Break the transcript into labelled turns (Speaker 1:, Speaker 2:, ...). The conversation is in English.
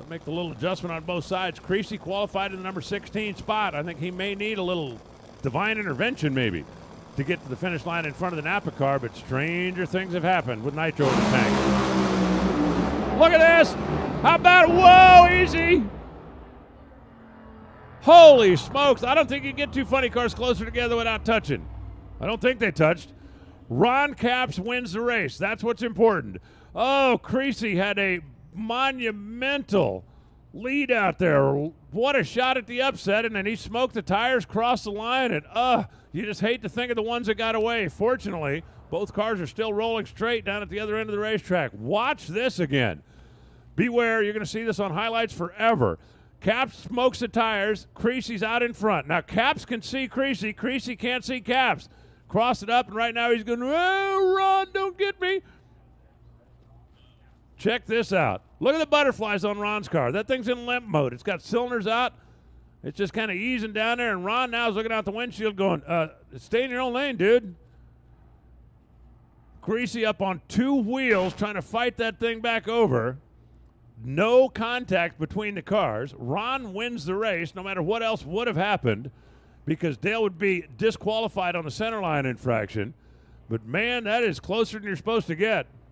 Speaker 1: make the little adjustment on both sides. Creasy qualified in the number 16 spot. I think he may need a little divine intervention maybe to get to the finish line in front of the Napa car, but stranger things have happened with nitro in the tank. Look at this. How about it? Whoa, easy. Holy smokes. I don't think you can get two funny cars closer together without touching. I don't think they touched. Ron Capps wins the race. That's what's important. Oh, Creasy had a monumental lead out there. What a shot at the upset, and then he smoked the tires, crossed the line, and you just hate to think of the ones that got away. Fortunately, both cars are still rolling straight down at the other end of the racetrack. Watch this again. Beware, you're going to see this on highlights forever. Capps smokes the tires. Creasy's out in front. Now, Capps can see Creasy. Creasy can't see Capps. Cross it up, and right now he's going, oh, Ron, don't get me. Check this out. Look at the butterflies on Ron's car. That thing's in limp mode. It's got cylinders out. It's just kind of easing down there, and Ron now is looking out the windshield going, stay in your own lane, dude. Creasy up on two wheels trying to fight that thing back over. No contact between the cars. Ron wins the race no matter what else would have happened because Dale would be disqualified on the center line infraction. But, man, that is closer than you're supposed to get.